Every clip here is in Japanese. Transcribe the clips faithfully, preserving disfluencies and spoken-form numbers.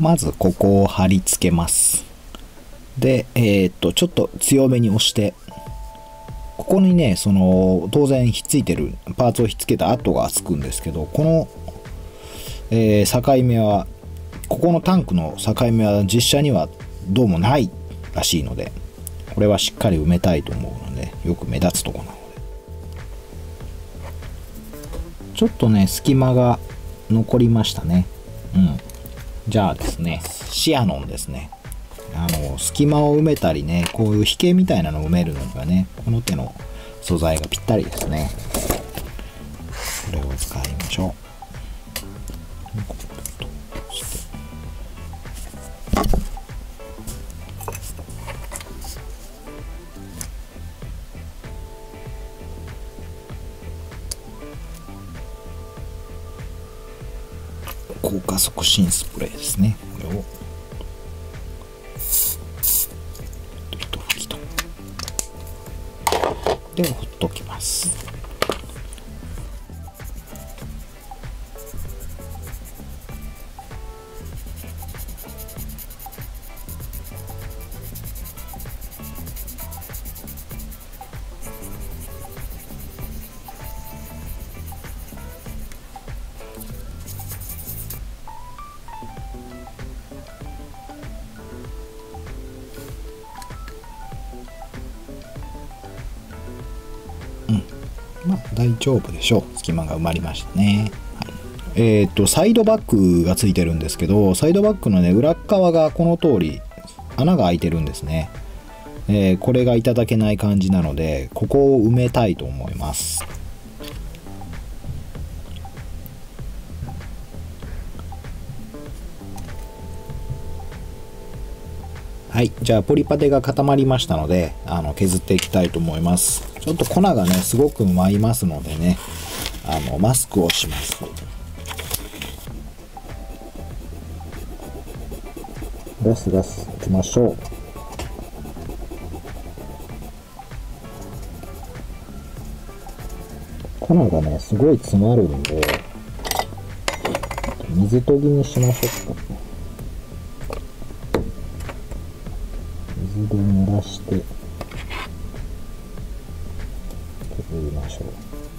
まずここを貼り付けます。で、えー、っとちょっと強めに押して、ここにね、その当然ひっついてるパーツをひっつけた跡がつくんですけど、この、えー、境目はここのタンクの境目は実車にはどうもないらしいので、これはしっかり埋めたいと思うので、よく目立つとこなので、ちょっとね隙間が残りましたね。うん。じゃあですね、シアノンですね。あの隙間を埋めたりね、こういう引けみたいなのを埋めるのがね、この手の素材がぴったりですね。これを使いましょう。硬化促進スプレーですね。これを一吹きとでほっときます。まあ大丈夫でしょう。隙間が埋まりましたね。はい、えっとサイドバックがついてるんですけど、サイドバックのね裏側がこの通り穴が開いてるんですね。えー、これがいただけない感じなので、ここを埋めたいと思います。はい、じゃあポリパテが固まりましたので、あの削っていきたいと思います。ちょっと粉がねすごく舞いますのでね、あのマスクをします。ガスガスいきましょう。粉がねすごい詰まるんで、水研ぎにしましょうか。水で濡らして削りましょう。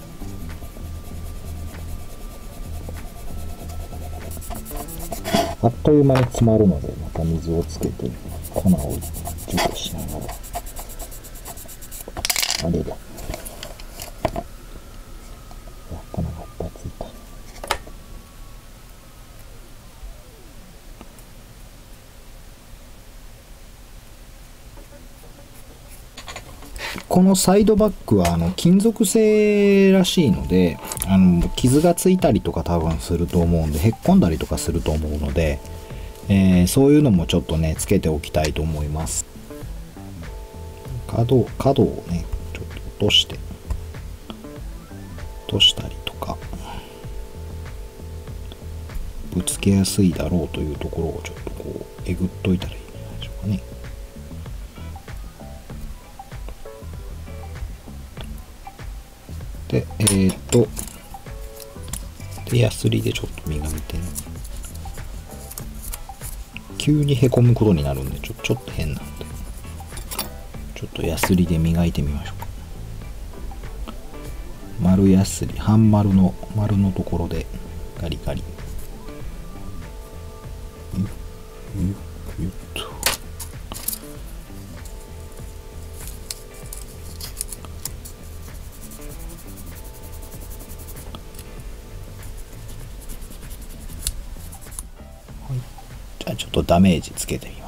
あっという間に詰まるので、また水をつけて粉を除去しながら。あれだ、粉がいっぱいついた。このサイドバックはあの金属製らしいので、あの傷がついたりとか多分すると思うんで、へっこんだりとかすると思うので、えー、そういうのもちょっとねつけておきたいと思います。角角をねちょっと落として落としたりとか、ぶつけやすいだろうというところをちょっとこうえぐっといたらいいんじゃないでしょうかね。で、えー、っと、で、ヤスリでちょっと磨いて、ね、急にへこむことになるんで、ちょ、ちょっと変なんで、ちょっとヤスリで磨いてみましょうか。丸ヤスリ、半丸の、丸のところで、ガリガリ。ゆっ、ゆっ、ゆっと。じゃあちょっとダメージつけてみます。